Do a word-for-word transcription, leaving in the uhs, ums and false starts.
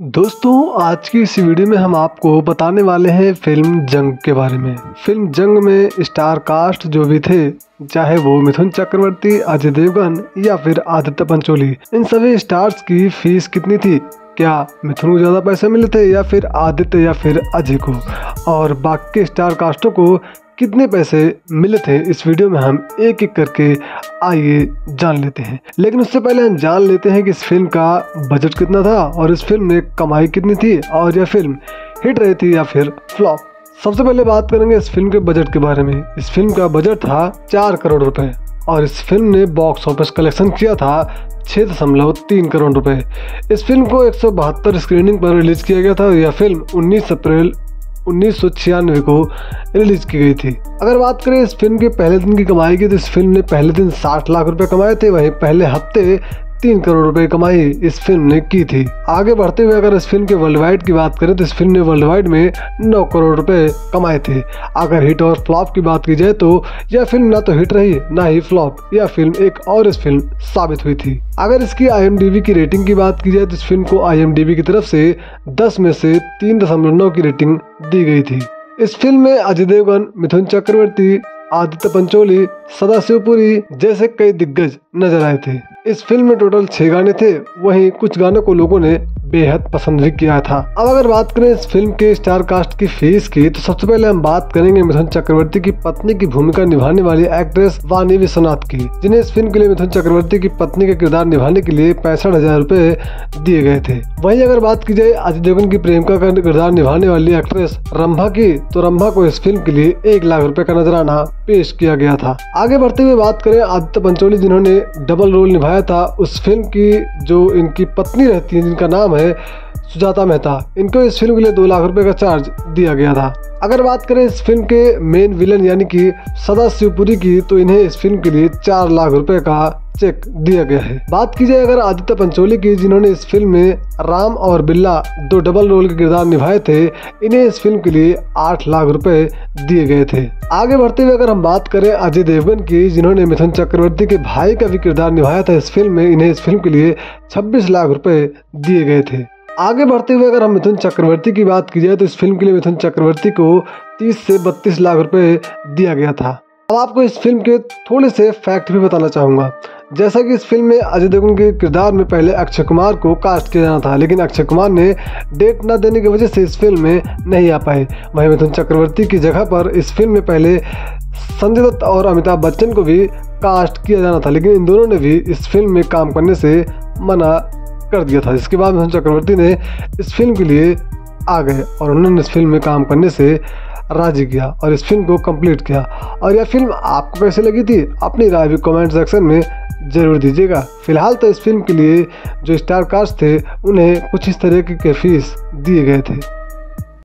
दोस्तों, आज की इस वीडियो में हम आपको बताने वाले हैं फिल्म जंग के बारे में। फिल्म जंग में स्टार कास्ट जो भी थे, चाहे वो मिथुन चक्रवर्ती, अजय देवगन या फिर आदित्य पंचोली, इन सभी स्टार्स की फीस कितनी थी? क्या मिथुन को ज़्यादा पैसे मिले थे या फिर आदित्य या फिर अजय को? और बाकी स्टार कास्टों को कितने पैसे मिले थे? इस वीडियो में हम एक एक करके आइए जान लेते हैं। लेकिन उससे पहले हम जान लेते हैं कि इस फिल्म का बजट कितना था और इस फिल्म में कमाई कितनी थी और यह फिल्म हिट रही थी या फिर फ्लॉप। सबसे पहले बात करेंगे इस फिल्म के बजट के बारे में। इस फिल्म का बजट था चार करोड़ रुपए और इस फिल्म ने बॉक्स ऑफिस कलेक्शन किया था छः दशमलव तीन करोड़ रुपए। इस फिल्म को एक सौ बहत्तर स्क्रीनिंग पर रिलीज किया गया था। यह फिल्म उन्नीस अप्रैल उन्नीस सौ छियानवे को रिलीज की गई थी। अगर बात करें इस फिल्म के पहले दिन की कमाई की, तो इस फिल्म ने पहले दिन साठ लाख रुपए कमाए थे, वहीं पहले हफ्ते तीन करोड़ रुपए कमाई इस फिल्म ने की थी। आगे बढ़ते हुए अगर इस फिल्म के वर्ल्ड वाइड की बात करें तो इस फिल्म ने वर्ल्ड वाइड में नौ करोड़ रुपए कमाए थे। अगर हिट और फ्लॉप की बात की जाए तो यह फिल्म ना तो हिट रही ना ही फ्लॉप, यह फिल्म एक और इस फिल्म साबित हुई थी। अगर इसकी आई एम डी बी की रेटिंग की बात की जाए तो इस फिल्म को आई एम डी बी की तरफ से दस में से तीन दशमलव नौ की रेटिंग दी गई थी। इस फिल्म में अजय देवगन, मिथुन चक्रवर्ती, आदित्य पंचोली, सदाशिवपुरी जैसे कई दिग्गज नजर आए थे। इस फिल्म में टोटल छह गाने थे, वहीं कुछ गानों को लोगों ने बेहद पसंद भी किया था। अब अगर बात करें इस फिल्म के स्टार कास्ट की फीस की, तो सबसे पहले हम बात करेंगे मिथुन चक्रवर्ती की पत्नी की भूमिका निभाने वाली एक्ट्रेस वाणी विश्वनाथ की, जिन्हें इस फिल्म के लिए मिथुन चक्रवर्ती की पत्नी का किरदार निभाने के लिए पैंसठ हजार रूपए दिए गए थे। वहीं अगर बात की जाए अजय देवगन की प्रेमिका का किरदार निभाने वाली एक्ट्रेस रंभा की, तो रंभा को इस फिल्म के लिए एक लाख रुपए का नजराना पेश किया गया था। आगे बढ़ते हुए बात करें आदित्य पंचोली, जिन्होंने डबल रोल निभाया था उस फिल्म की जो इनकी पत्नी रहती है, जिनका नाम है सुजाता मेहता, इनको इस फिल्म के लिए दो लाख रुपए का चार्ज दिया गया था। अगर बात करें इस फिल्म के मेन विलन यानी कि सदाशिवपुरी की, तो इन्हें इस फिल्म के लिए चार लाख रुपए का चेक दिया गया है। बात की जाए अगर आदित्य पंचोली की, जिन्होंने इस फिल्म में राम और बिल्ला दो डबल रोल के किरदार निभाए थे, इन्हें इस फिल्म के लिए आठ लाख रुपए दिए गए थे। आगे बढ़ते हुए अगर हम बात करें अजय देवगन की, जिन्होंने मिथुन चक्रवर्ती के भाई का भी किरदार निभाया था इस फिल्म में, इन्हें इस फिल्म के लिए छब्बीस लाख रुपए दिए गए थे। आगे बढ़ते हुए अगर हम मिथुन चक्रवर्ती की बात की जाए तो इस फिल्म के लिए मिथुन चक्रवर्ती को तीस से बत्तीस लाख रुपए दिया गया था। अब आपको इस फिल्म के थोड़े से फैक्ट भी बताना चाहूँगा। जैसा कि इस फिल्म में अजय देवगन के किरदार में पहले अक्षय कुमार को कास्ट किया जाना था, लेकिन अक्षय कुमार ने डेट न देने की वजह से इस फिल्म में नहीं आ पाए। वहीं मिथुन चक्रवर्ती की जगह पर इस फिल्म में पहले संजय दत्त और अमिताभ बच्चन को भी कास्ट किया जाना था, लेकिन इन दोनों ने भी इस फिल्म में काम करने से मना कर दिया था। जिसके बाद मिथुन चक्रवर्ती ने इस फिल्म के लिए आ गए और उन्होंने इस फिल्म में काम करने से राजी किया और इस फिल्म को कंप्लीट किया। और यह फिल्म आपको कैसे लगी थी, अपनी राय भी कमेंट सेक्शन में जरूर दीजिएगा। फिलहाल तो इस फिल्म के लिए जो स्टार कास्ट थे, उन्हें कुछ इस तरह के फीस दिए गए थे।